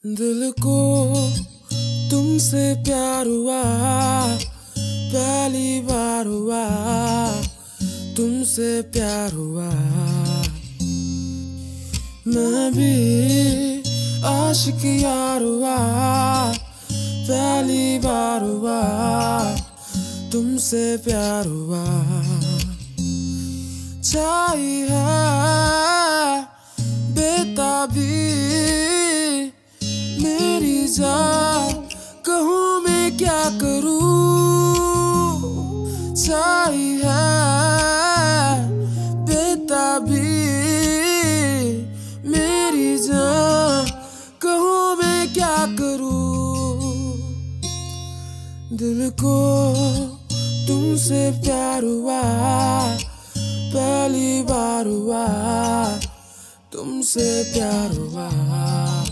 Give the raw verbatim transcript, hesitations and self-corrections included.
दिल को तुमसे प्यार हुआ, पहली बार हुआ तुमसे प्यार हुआ। मैं भी आशिक यार हुआ, पहली बार हुआ तुमसे प्यार हुआ। छाई है बेताबी मेरी जान, कहूँ मैं क्या करूँ। छाई है बेताबी मेरी जान, कहूँ मैं क्या करूँ। दिल को तुमसे प्यार हुआ, पहली बार हुआ तुमसे प्यार हुआ।